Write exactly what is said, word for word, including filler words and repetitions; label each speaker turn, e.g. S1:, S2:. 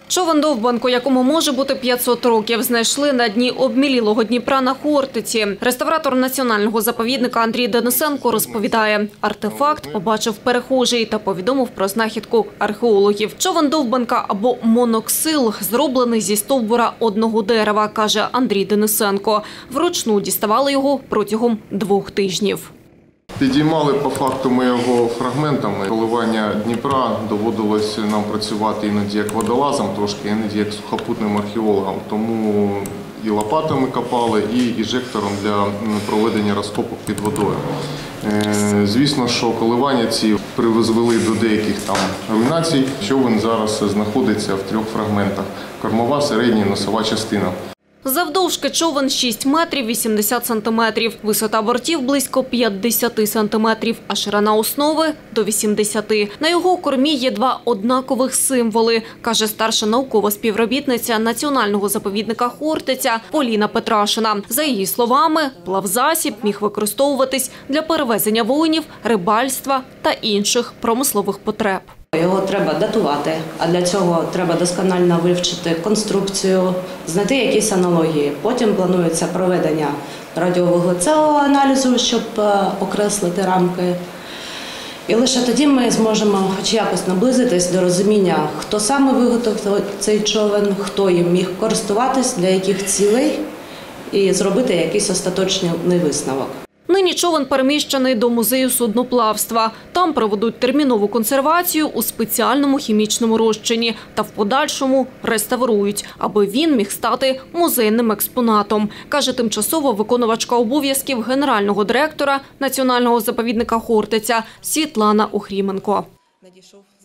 S1: Човен довбанку, якому може бути п'ятсот років, знайшли на дні обмілілого Дніпра на Хортиці. Реставратор національного заповідника Андрій Денисенко розповідає, артефакт побачив перехожий та повідомив про знахідку археологів. Човен довбанка або моноксил зроблений зі стовбура одного дерева, каже Андрій Денисенко. Вручну діставали його протягом двох тижнів.
S2: Підіймали по факту ми його фрагментами. Коливання Дніпра доводилось нам працювати іноді як водолазом, трошки іноді як сухопутним археологом. Тому і лопатами копали, і інжектором для проведення розкопок під водою. Звісно, що коливання ці призвели до деяких там руйнацій. Човен зараз знаходиться в трьох фрагментах – кормова, середня і носова частина.
S1: Завдовжки човен шість метрів вісімдесят сантиметрів, висота бортів близько п'ятдесят сантиметрів, а ширина основи – до вісімдесяти. На його кормі є два однакових символи, каже старша наукова співробітниця національного заповідника Хортиця Поліна Петрашина. За її словами, плавзасіб міг використовуватись для перевезення воїнів, рибальства та інших промислових потреб.
S3: Його треба датувати, а для цього треба досконально вивчити конструкцію, знайти якісь аналогії. Потім планується проведення радіовуглецевого аналізу, щоб окреслити рамки. І лише тоді ми зможемо хоч якось наблизитись до розуміння, хто саме виготовив цей човен, хто їм міг користуватись, для яких цілей, і зробити якийсь остаточний висновок.
S1: Нині човен переміщений до музею судноплавства. Там проведуть термінову консервацію у спеціальному хімічному розчині та в подальшому реставрують, аби він міг стати музейним експонатом, каже тимчасово виконувачка обов'язків генерального директора національного заповідника Хортиця Світлана Охріменко.
S4: Надійшов